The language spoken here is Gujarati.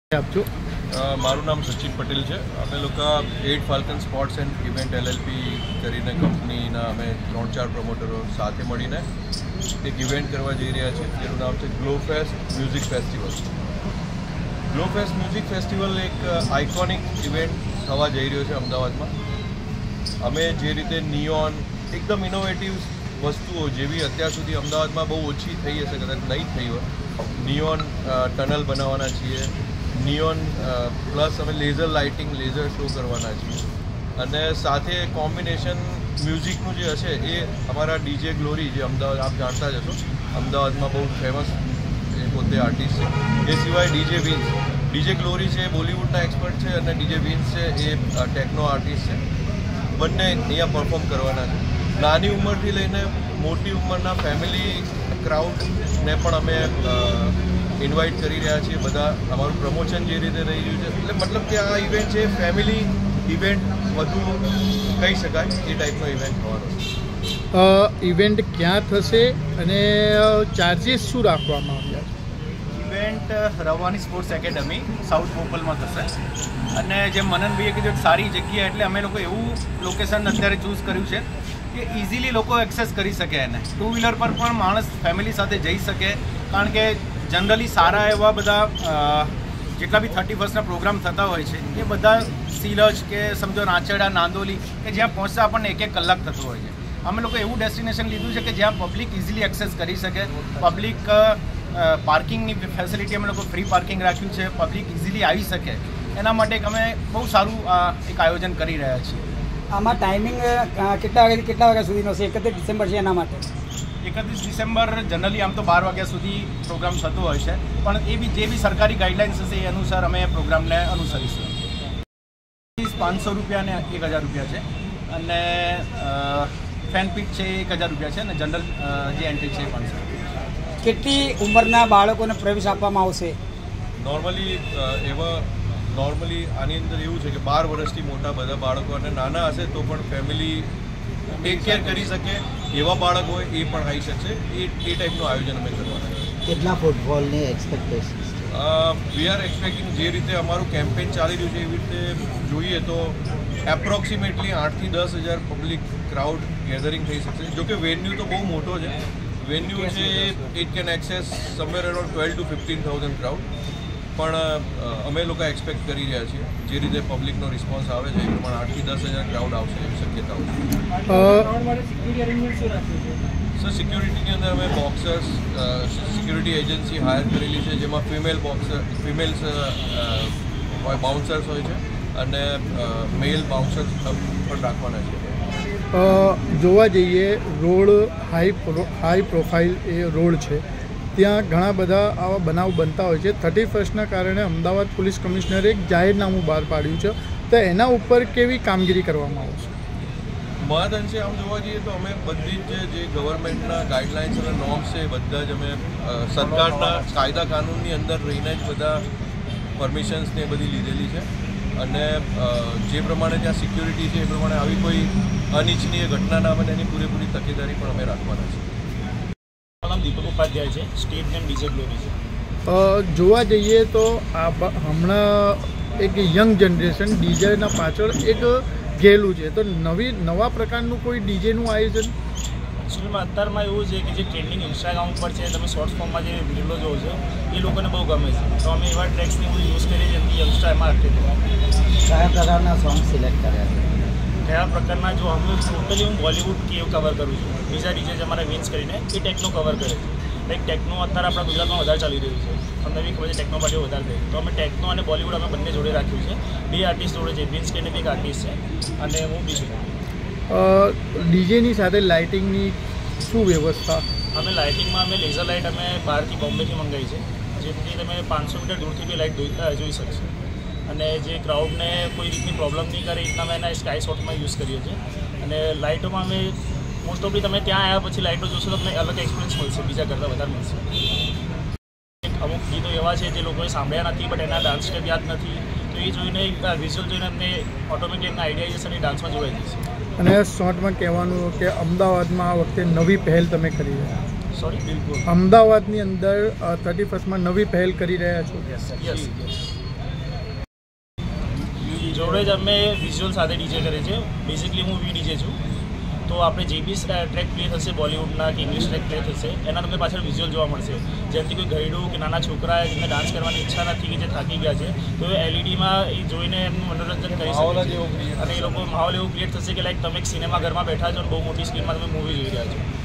આપજો મારું નામ સચિન પટેલ છે. અમે લોકો 8 falcon sports and event LLP કરીને કંપનીના અમે 3-4 પ્રમોટરો સાથે મળીને એક ઇવેન્ટ કરવા જઈ રહ્યા છીએ જેનું નામ છે glofest music festival. Glofest music festival એક આઇકોનિક ઇવેન્ટ થવા જઈ રહ્યો છે અમદાવાદમાં. અમે જે રીતે નિયોન એકદમ ઇનોવેટિવ વસ્તુઓ જેવી અત્યાર સુધી અમદાવાદમાં બહુ ઓછી થઈ હશે, કદાચ નહીં થઈ હોય, નિયોન ટનલ બનાવવાના છીએ. નિયોન પ્લસ અમે લેઝર લાઇટિંગ, લેઝર શો કરવાના છીએ અને સાથે કોમ્બિનેશન મ્યુઝિકનું જે હશે એ અમારા ડીજે ગ્લોરી, જે અમદાવાદ આપ જાણતા જ હશો, અમદાવાદમાં બહુ ફેમસ એ પોતે આર્ટિસ્ટ છે. એ સિવાય ડીજે વિન્સ, ડીજે ગ્લોરી છે બોલિવૂડના એક્સપર્ટ છે અને ડીજે વિન્સ છે એ ટેકનો આર્ટિસ્ટ છે. બંને અહીંયા પરફોર્મ કરવાના છે. નાની ઉંમરથી લઈને મોટી ઉંમરના ફેમિલી ક્રાઉડને પણ અમે ઇન્વાઇટ કરી રહ્યા છીએ. બધા અમારું પ્રમોશન જે રીતે રહી રહ્યું છે, એટલે મતલબ કે આ ઇવેન્ટ છે ફેમિલી ઇવેન્ટ વધુ કહી શકાય એ ટાઈપનો ઇવેન્ટ થવાનો છે. ઇવેન્ટ ક્યાં થશે અને ચાર્જીસ શું રાખવામાં આવ્યા છે? Event Ravani sports academy south બોપલમાં થશે અને જેમ મનનભાઈએ કીધું એક સારી જગ્યા, એટલે અમે લોકો એવું લોકેશન અત્યારે ચૂઝ કર્યું છે કે ઇઝીલી લોકો એક્સેસ કરી શકે એને. 2 વ્હીલર પર પણ માણસ ફેમિલી સાથે જઈ શકે, કારણ કે જનરલી સારા એવા બધા જેટલા બી 31st પ્રોગ્રામ થતા હોય છે એ બધા સિલજ કે સમજો રાંચેડા, નાંદોલી કે જ્યાં પહોંચતા આપણને 1-1 કલાક થતો હોય છે. અમે લોકો એવું ડેસ્ટિનેશન લીધું છે કે જ્યાં પબ્લિક ઇઝીલી એક્સેસ કરી શકે. પબ્લિક પાર્કિંગની ફેસિલિટી અમે લોકો ફ્રી પાર્કિંગ રાખ્યું છે, પબ્લિક ઇઝીલી આવી શકે. એના માટે અમે બહુ સારું એક આયોજન કરી રહ્યા છીએ. આમાં ટાઈમિંગ કેટલા વાગ્યાથી કેટલા વાગ્યા સુધીનો છે? 31 ડિસેમ્બર છે, એના માટે 31 ડિસેમ્બર જનરલી આમ તો 12 વાગ્યા સુધી પ્રોગ્રામ થતો હોય છે, પણ એ બી જે બી સરકારી ગાઈડલાઇન્સ હશે એ અનુસાર અમે પ્રોગ્રામને અનુસરીશું. ફીસ 500 રૂપિયા અને 1000 રૂપિયા છે અને ફેન પીટ છે 1000 રૂપિયા છે અને જનરલ જે એન્ટ્રી છે 500 રૂપિયા. કેટલી ઉંમરના બાળકોને પ્રવેશ આપવામાં આવશે? નોર્મલી આની અંદર એવું છે કે 12 વર્ષથી મોટા બધા બાળકો અને નાના હશે તો પણ ફેમિલી ટેક કેર કરી શકે એવા બાળક હોય એ પણ આવી શકશે. એ ટાઈપનું આયોજન અમે કરવાના છે. કેટલા ફૂટબોલની એક્સપેક્ટેશન? વી આર એક્સપેક્ટિંગ, જે રીતે અમારું કેમ્પેન ચાલી રહ્યું છે એવી રીતે જોઈએ તો એપ્રોક્સિમેટલી 8 થી 10,000 પબ્લિક ક્રાઉડ ગેધરિંગ થઈ શકશે. જોકે વેન્યુ તો બહુ મોટો છે. વેન્યુ છે it can access somewhere around 12,000 to 15,000 crowd. પણ અમે લોકો એક્સપેક્ટ કરી રહ્યા છીએ જે રીતે પબ્લિકનો રિસ્પોન્સ આવે છે એ પ્રમાણે 8 થી 10,000 ક્રાઉડ આવશે એવી શક્યતાઓ છે. સર, સિક્યુરિટીની અંદર અમે બોક્સર્સ, સિક્યુરિટી એજન્સી હાયર કરેલી છે જેમાં ફિમેલ્સ બાઉન્સર્સ હોય છે અને મેલ બાઉન્સર્સ પણ રાખવાના છે. જોવા જઈએ રોડ હાઈ પ્રોફાઇલ એ રોડ છે, ત્યાં ઘણા બધા આવા બનાવ બનતા હોય છે. 31સ્ટના કારણે અમદાવાદ પોલીસ કમિશનરે એક જાહેરનામું બહાર પાડ્યું છે, તો એના ઉપર કેવી કામગીરી કરવામાં આવશે? મહદઅંશે આમ જોવા જઈએ તો અમે બધી જ જે ગવર્મેન્ટના ગાઈડલાઇન્સ અને નોર્મ્સ છે એ બધા જ અમે સરકારના કાયદા કાનૂનની અંદર રહીને જ બધા પરમિશન્સને એ બધી લીધેલી છે અને જે પ્રમાણે ત્યાં સિક્યુરિટી છે એ પ્રમાણે આવી કોઈ અનિચ્છનીય ઘટના ના બને એની પૂરેપૂરી તકેદારી પણ અમે રાખવાના છીએ. દીપક ઉપાધ્યાય છે, સ્ટેટ નેમ ડીજે ગ્લોરી છે. જોવા જઈએ તો હમણાં એક યંગ જનરેશન ડીજેના પાછળ એક ગયેલું છે, તો નવા પ્રકારનું કોઈ ડીજેનું આયોજન? એકચ્યુઅલીમાં અત્યારમાં એવું છે કે જે ટ્રેન્ડિંગ ઇન્સ્ટાગ્રામ ઉપર છે, તમે શોર્ટ્સ ફોર્મમાં જે વિડીયો જોવો છો એ લોકોને બહુ ગમે છે, તો અમે એવા ટ્રેક્સને બધું યુઝ કરીએ છીએ યંગસ્ટર એમાં અટકે. કયા પ્રકારના સોંગ સિલેક્ટ કર્યા છે? કયા પ્રકારના? જો અમે ટોટલી હું બોલિવૂડ કે એવું કવર કરું છું. બીજા ડીજે જે અમારા વિન્સ કરીને એ ટેકનો કવર કરે છે. લાઈક ટેકનો અત્યારે આપણા ગુજરાતમાં વધારે ચાલી રહ્યું છે, તમને બી ખબર છે ટેકનો પાર્ટી વધારે થઈ, તો અમે ટેકનો અને બોલિવૂડ અમે બંને જોડે રાખ્યું છે. 2 આર્ટિસ્ટ જોડે છે, વિન્સ કરીને બી એક આર્ટિસ્ટ છે અને હું બી છું. ડીજેની સાથે લાઇટિંગની શું વ્યવસ્થા? અમે લાઇટિંગમાં અમે લેઝર લાઇટ અમે બહારથી બોમ્બેથી મંગાવી છે, જેથી તમે 500 મીટર દૂરથી બી લાઇટ જોઈ શકશે અને જે ક્રાઉડને કોઈ રીતની પ્રોબ્લેમ નહીં કરે એ રીતના અમે એના સ્કાય શોટમાં યુઝ કરીએ છીએ. અને લાઇટોમાં અમે મોસ્ટ ઓફલી તમે ત્યાં આવ્યા પછી લાઇટો જોશો તો તમને અલગ એક્સપિરિયન્સ મળશે, બીજા કરતાં વધારે મળશે. અમુક ગીતો એવા છે જે લોકોએ સાંભળ્યા નથી બટ એના ડાન્સ સ્ટેપ યાદ નથી, તો એ જોઈને વિઝ્યુઅલ જોઈને અમને ઓટોમેટિક એમના આઈડિયા જશે અને ડાન્સમાં જોડાઈ જશે. અને શોર્ટમાં કહેવાનું કે અમદાવાદમાં આ વખતે નવી પહેલ તમે કરી રહ્યા છો? સોરી, બિલકુલ. અમદાવાદની અંદર 31સ્ટમાં નવી પહેલ કરી રહ્યા છો? યસ. જોડે જ અમે વિઝ્યુઅલ સાથે ડીજે કરે છે. બેઝિકલી હું વીડીજે છું, તો આપણે જે બી ટ્રેક પ્લે થશે બોલિવૂડના કે ઇંગ્લિશ ટ્રેક પ્લે થશે એના તમને પાછળ વિઝ્યુઅલ જોવા મળશે. જેમથી કોઈ ગયડું કે નાના છોકરા જેમને ડાન્સ કરવાની ઈચ્છા નથી કે જે થાકી ગયા છે, તો એ એલઈડીમાં એ જોઈને એમનું મનોરંજન કરી શકે છે અને એ લોકો માહોલ એવું ક્રિએટ થશે કે લાઈક તમે એક સિનેમા ઘરમાં બેઠા છો અને બહુ મોટી સ્ક્રીનમાં તમે મૂવી જોઈ રહ્યા છો.